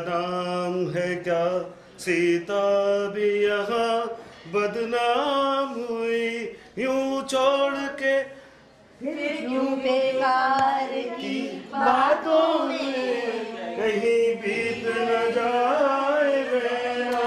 नाम है क्या, सीता भी यहाँ बदनाम हुई, यूं छोड़ के यूं बेकार की बातों में कहीं बीत न जाए बेड़ा।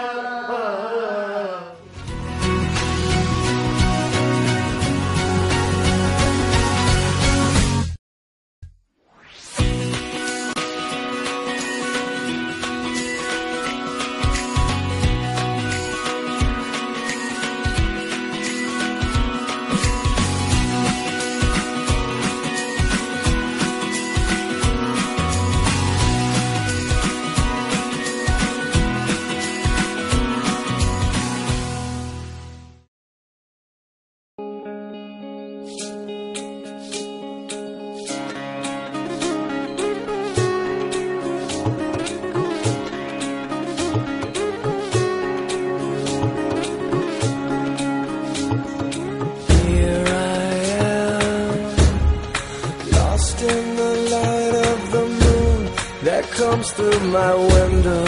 Comes through my window,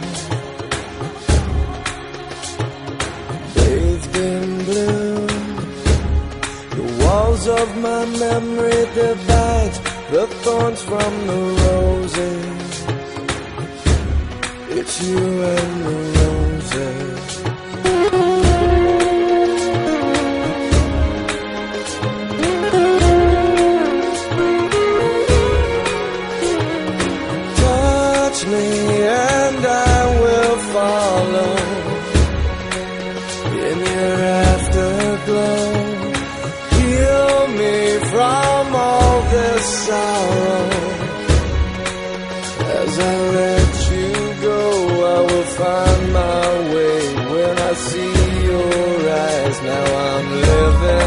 bathed in blue. The walls of my memory divide the thorns from the roses. It's you and the roses. And I will follow in your afterglow. Heal me from all this sorrow. As I let you go, I will find my way when I see your eyes. Now I'm living